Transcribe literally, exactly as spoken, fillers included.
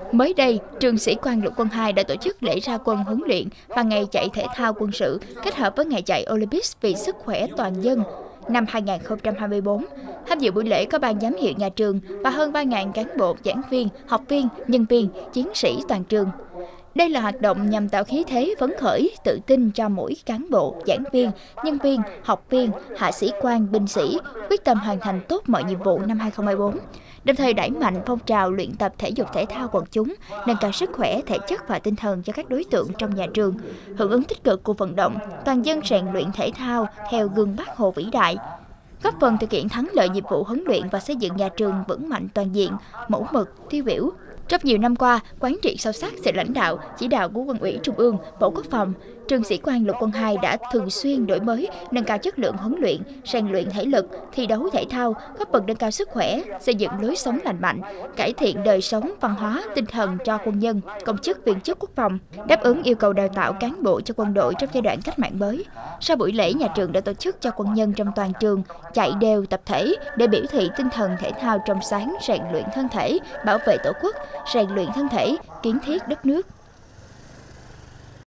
Mới đây, trường Sĩ quan Lục quân hai đã tổ chức lễ ra quân huấn luyện và ngày chạy thể thao quân sự kết hợp với ngày chạy Olympics vì sức khỏe toàn dân năm hai nghìn không trăm hai mươi tư. Tham dự buổi lễ có ban giám hiệu nhà trường và hơn ba nghìn cán bộ, giảng viên, học viên, nhân viên, chiến sĩ toàn trường. Đây là hoạt động nhằm tạo khí thế phấn khởi, tự tin cho mỗi cán bộ, giảng viên, nhân viên, học viên, hạ sĩ quan, binh sĩ quyết tâm hoàn thành tốt mọi nhiệm vụ năm hai nghìn không trăm hai mươi tư, đồng thời đẩy mạnh phong trào luyện tập thể dục thể thao quần chúng, nâng cao sức khỏe, thể chất và tinh thần cho các đối tượng trong nhà trường, hưởng ứng tích cực cuộc vận động toàn dân rèn luyện thể thao theo gương Bác Hồ vĩ đại, góp phần thực hiện thắng lợi nhiệm vụ huấn luyện và xây dựng nhà trường vững mạnh toàn diện, mẫu mực, tiêu biểu. Trong nhiều năm qua, quán triệt sâu sắc sự lãnh đạo, chỉ đạo của Quân ủy Trung ương, Bộ Quốc phòng, trường Sĩ quan Lục quân hai đã thường xuyên đổi mới, nâng cao chất lượng huấn luyện, rèn luyện thể lực, thi đấu thể thao, góp phần nâng cao sức khỏe, xây dựng lối sống lành mạnh, cải thiện đời sống, văn hóa, tinh thần cho quân nhân, công chức viên chức quốc phòng, đáp ứng yêu cầu đào tạo cán bộ cho quân đội trong giai đoạn cách mạng mới. Sau buổi lễ, nhà trường đã tổ chức cho quân nhân trong toàn trường chạy đều tập thể để biểu thị tinh thần thể thao trong sáng, rèn luyện thân thể, bảo vệ tổ quốc, rèn luyện thân thể, kiến thiết đất nước.